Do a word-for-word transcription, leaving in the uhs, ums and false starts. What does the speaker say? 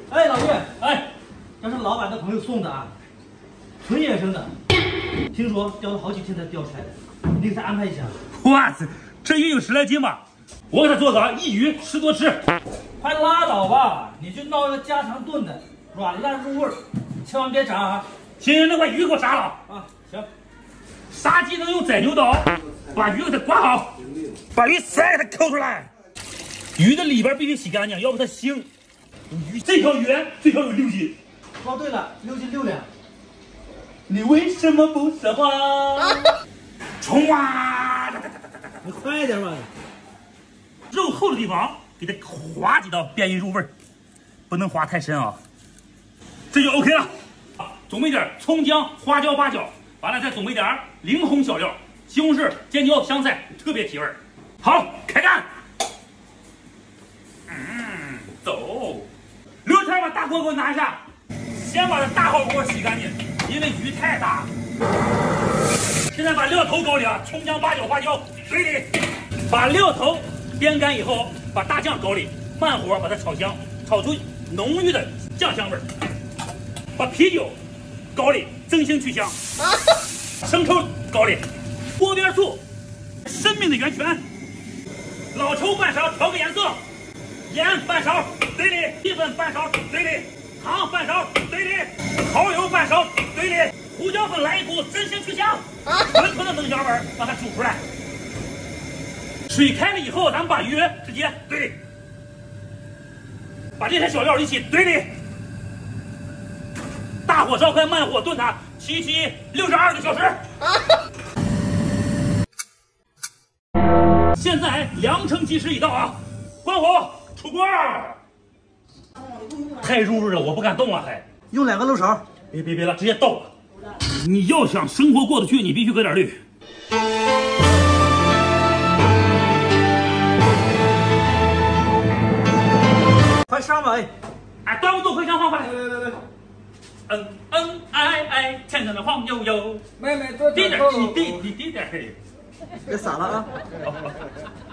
哎，老岳，哎，这是老板的朋友送的啊，纯野生的，听说钓了好几天才钓出来的，你给他安排一下。 哇塞，这鱼有十来斤吧？我给他做个一鱼吃多吃。 快拉倒吧，你就闹一个家常炖的，软烂入味儿，千万别炸啊！ 行，那把鱼给我杀了啊！行， 杀鸡能用宰牛刀，把鱼给它刮好，把鱼鳃给它抠出来。鱼的里边必须洗干净，要不它腥。鱼这条鱼最少有六斤。 哦，对了，六斤六两。 你为什么不说话？冲啊！ 你快点吧。 肉厚的地方给它划几刀，便于入味儿，不能划太深啊。这就 OK 了。准备点葱姜、花椒、八角，完了再准备点灵红小料，西红柿、尖椒、香菜，特别提味儿。好，开干。嗯，走。刘天把大锅给我拿一下，先把这大号锅洗干净，因为鱼太大。现在把料头搞里啊，葱姜、八角、花椒水里，把料头煸干以后，把大酱搞里，慢火把它炒香，炒出浓郁的酱香味儿。把啤酒搞里，增腥去香。生抽搞里，锅边醋，生命的源泉。老抽半勺调个颜色，盐半勺嘴里，气粉半勺嘴里，糖半勺嘴里，蚝油半勺嘴里，胡椒粉来一股增腥去香，纯纯的嫩香味儿，让它煮出来。水开了以后，咱们把鱼直接怼里，把这些小料一起怼里，大火烧开，慢火炖它，七七六十二个小时。现在良辰吉时已到啊！关火出锅。太入味了，我不敢动了，还用两个漏勺。 别别别了，直接倒了。你要想生活过得去，你必须搁点绿。 快上吧，哎， 哎，端午节回乡话，快来！ 来来来， 恩恩爱爱，牵着那黄悠悠， 妹妹多低点，低低低低点，嘿。 别撒了啊！ 好好好